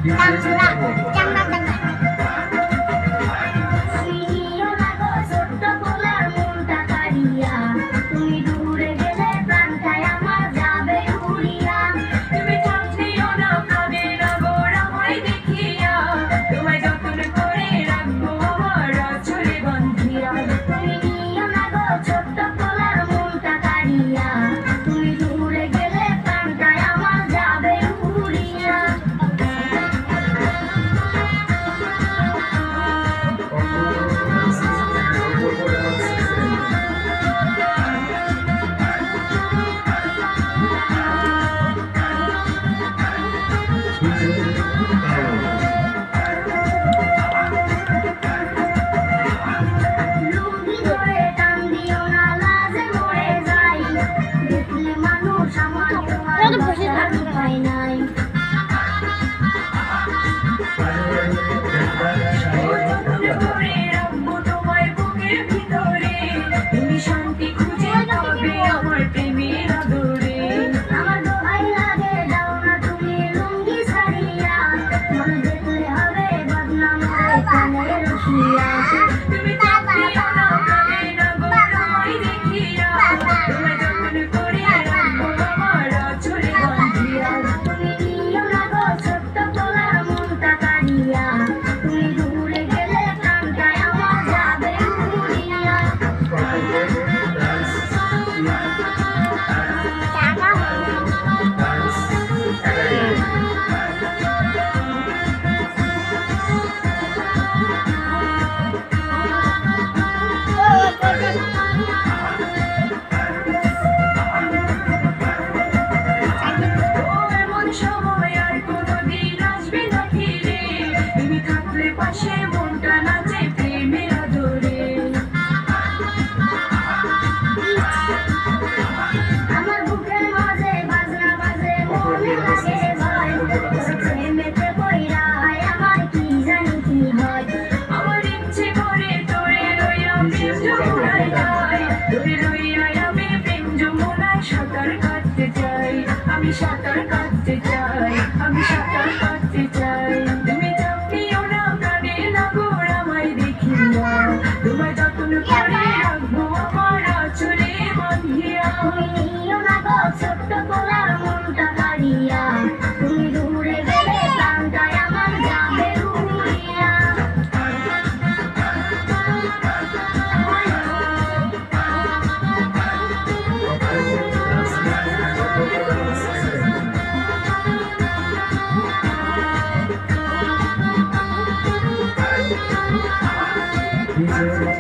সাঁতার কাটতে চাই, আমি সাঁতার কাটতে চাই। তুমি চাপিও না প্রাণে লাগোর আমায় দেখিয়া, তোমায় যত্ন করে রাখবো আমার আঁচলে বাঁধিয়া। তুমি নিও না গো ছোট্ট পোলার মনটা কাড়িয়া, তুমি দূরে গেলে প্রাণটায় আমার যাবে উড়িয়া। DJ